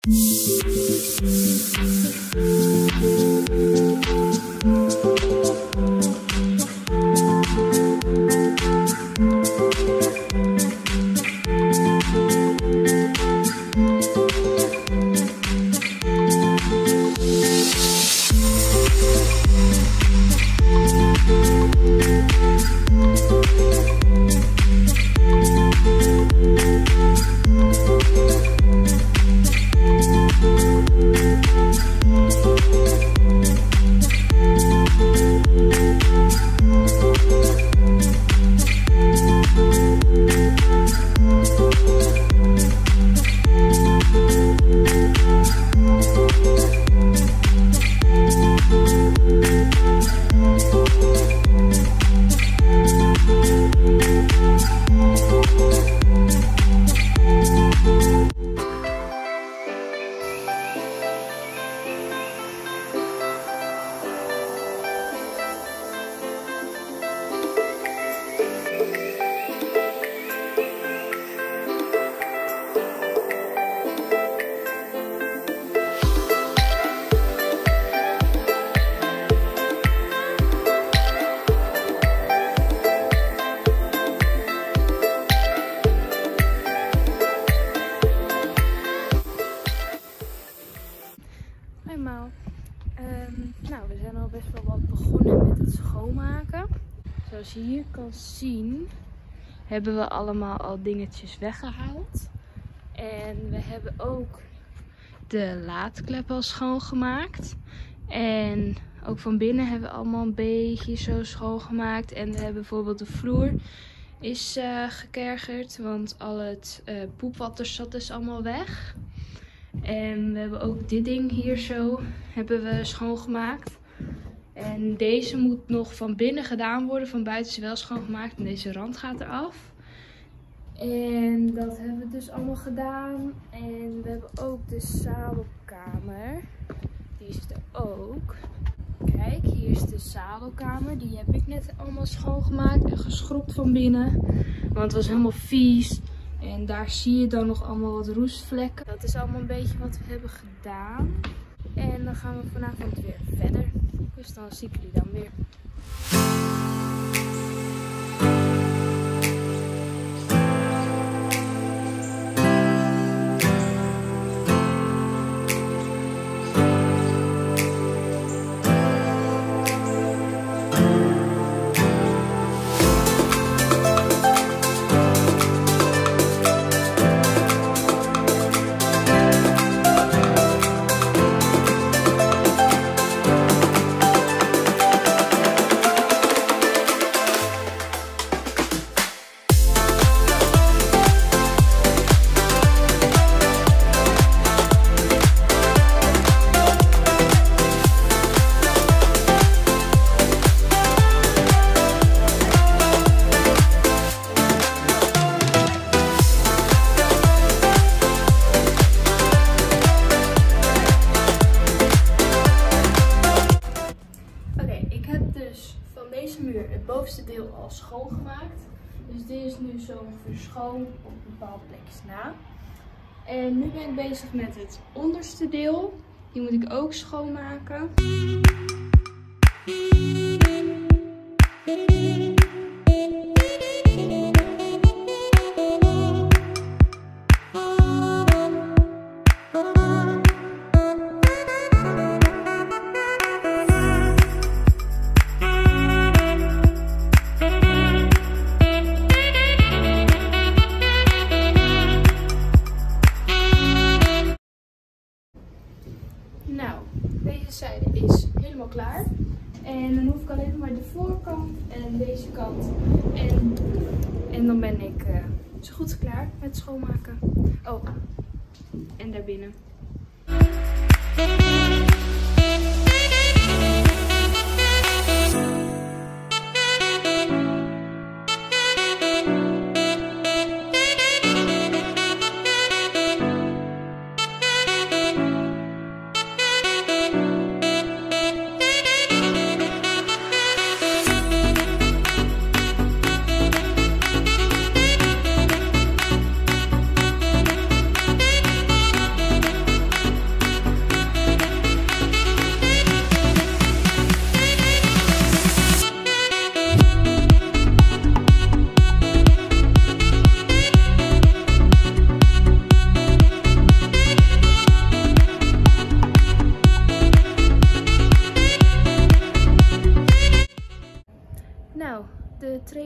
Nou, we zijn al best wel wat begonnen met het schoonmaken. Zoals je hier kan zien, hebben we allemaal al dingetjes weggehaald. En we hebben ook de laadklep al schoongemaakt. En ook van binnen hebben we allemaal een beetje zo schoongemaakt. En we hebben bijvoorbeeld de vloer is gekergerd, want al het poep er zat is allemaal weg. En we hebben ook dit ding hier zo hebben we schoongemaakt. En deze moet nog van binnen gedaan worden, van buiten is wel schoongemaakt en deze rand gaat eraf. En dat hebben we dus allemaal gedaan. En we hebben ook de zadelkamer. Die is er ook. Kijk, hier is de zadelkamer. Die heb ik net allemaal schoongemaakt en geschropt van binnen. Want het was helemaal vies. En daar zie je dan nog allemaal wat roestvlekken. Dat is allemaal een beetje wat we hebben gedaan. En dan gaan we vanavond weer verder. Dus dan zie ik jullie dan weer. Het bovenste deel al schoongemaakt. Dus dit is nu zo ongeveer schoon op bepaalde plekjes na. En nu ben ik bezig met het onderste deel. Die moet ik ook schoonmaken. Nou, deze zijde is helemaal klaar. En dan hoef ik alleen maar de voorkant en deze kant. En dan ben ik zo goed klaar met schoonmaken. Oh, en daarbinnen.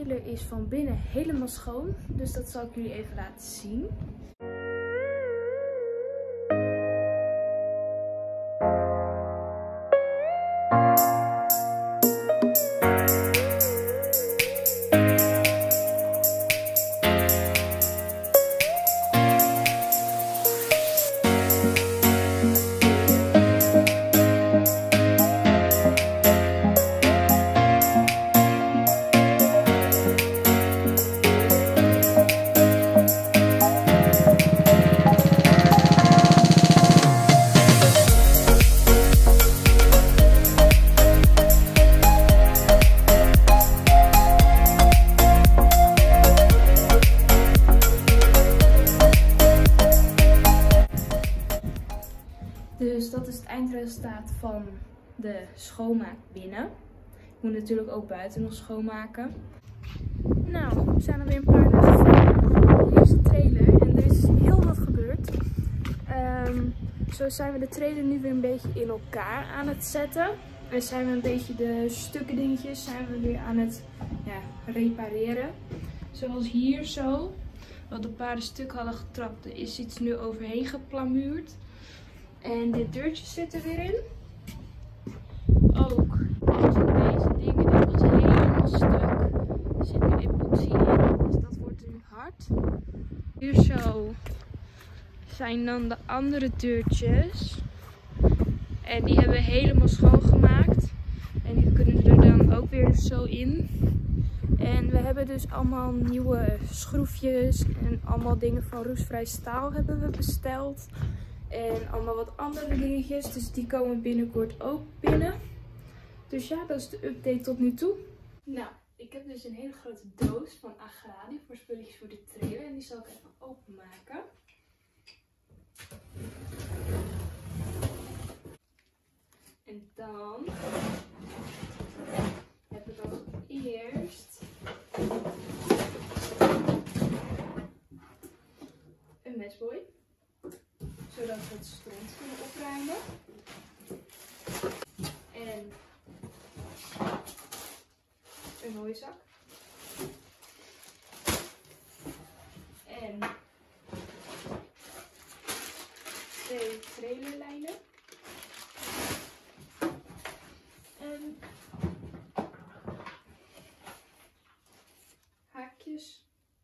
trailer is van binnen helemaal schoon. Dus dat zal ik jullie even laten zien. Dus dat is het eindresultaat van de schoonmaak binnen. Ik moet natuurlijk ook buiten nog schoonmaken. Nou, we zijn alweer een paar dagen verder. Hier is de trailer en er is heel wat gebeurd. Zo zijn we de trailer nu weer een beetje in elkaar aan het zetten. En zijn we een beetje de stukken dingetjes zijn we weer aan het repareren. Zoals hier zo. Wat de paarden stuk hadden getrapt, er is iets nu overheen geplamuurd. En dit deurtje zit er weer in. Ook deze dingen, dit was helemaal stuk. Er zit nu epoxy in, dus dat wordt nu hard. Hier zo zijn dan de andere deurtjes. En die hebben we helemaal schoongemaakt. En die kunnen er dan ook weer zo in. En we hebben dus allemaal nieuwe schroefjes en allemaal dingen van roestvrij staal hebben we besteld. En allemaal wat andere dingetjes, dus die komen binnenkort ook binnen. Dus ja, dat is de update tot nu toe. Nou, ik heb dus een hele grote doos van Agradi voor spulletjes voor de trailer. En die zal ik even openmaken. En dan heb ik als eerst een mesboy. Zodat we het stront kunnen opruimen. En een hooizak. En 2 trailerlijnen. En haakjes.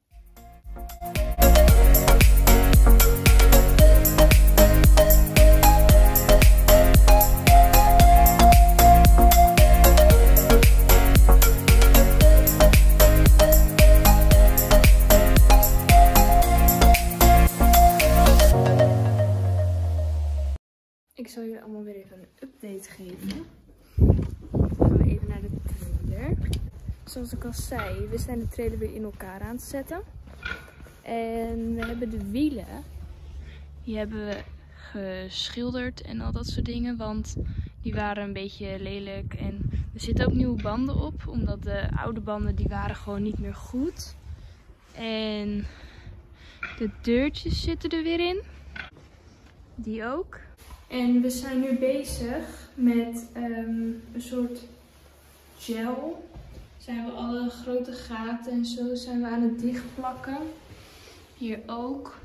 Ik zal jullie allemaal weer even een update geven. Dan gaan we even naar de trailer. Zoals ik al zei, we zijn de trailer weer in elkaar aan het zetten. En we hebben de wielen, die hebben we geschilderd en al dat soort dingen. Want die waren een beetje lelijk. En er zitten ook nieuwe banden op, omdat de oude banden die waren gewoon niet meer goed. En de deurtjes zitten er weer in. Die ook. En we zijn nu bezig met een soort gel. Zijn we alle grote gaten en zo zijn we aan het dichtplakken. Hier ook.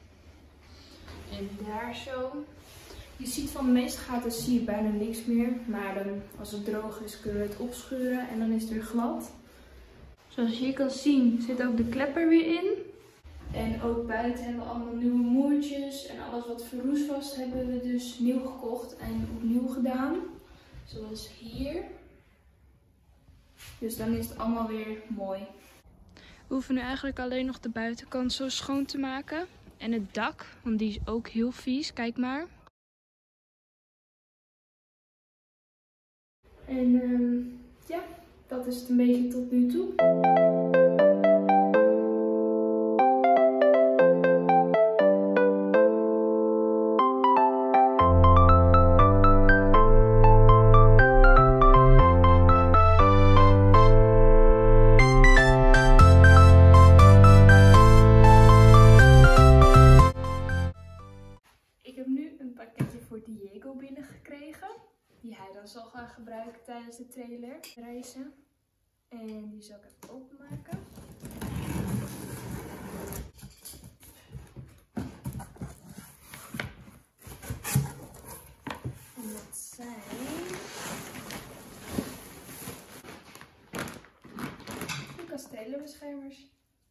En daar zo. Je ziet van de meeste gaten zie je bijna niks meer. Maar dan, als het droog is kunnen we het opschuren en dan is het weer glad. Zoals je hier kan zien zit ook de klepper weer in. En ook buiten hebben we allemaal nieuwe moertjes. En alles wat verroest was hebben we dus nieuw gekocht en opnieuw gedaan. Zoals hier. Dus dan is het allemaal weer mooi. We hoeven nu eigenlijk alleen nog de buitenkant zo schoon te maken. En het dak, want die is ook heel vies. Kijk maar. En ja, dat is het een beetje tot nu toe. Die hij dan zal gaan gebruiken tijdens de trailerreizen. En die zal ik even openmaken. En dat zijn de kastelenbeschermers.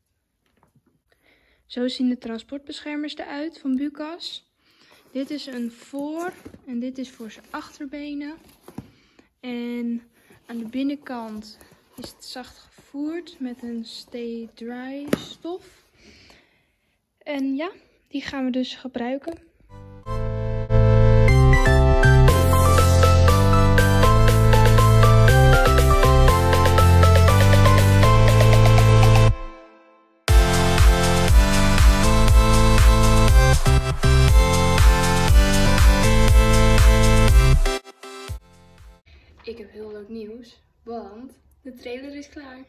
Zo zien de transportbeschermers eruit van Bucas. Dit is een voor en dit is voor zijn achterbenen. En aan de binnenkant is het zacht gevoerd met een stay dry stof. En ja, die gaan we dus gebruiken. Ik heb heel leuk nieuws, want de trailer is klaar.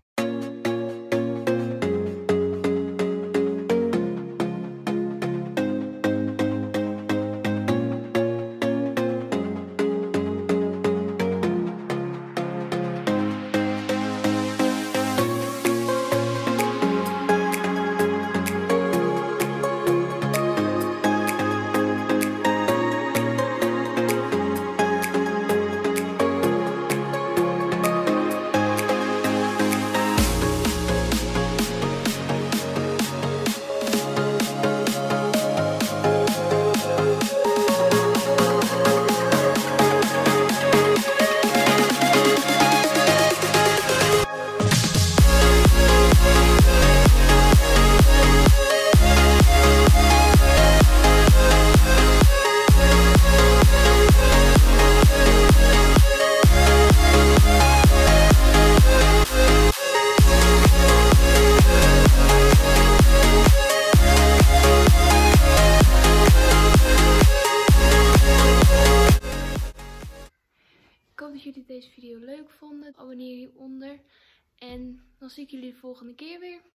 Ik hoop dat jullie deze video leuk vonden. Abonneer hieronder. En dan zie ik jullie de volgende keer weer.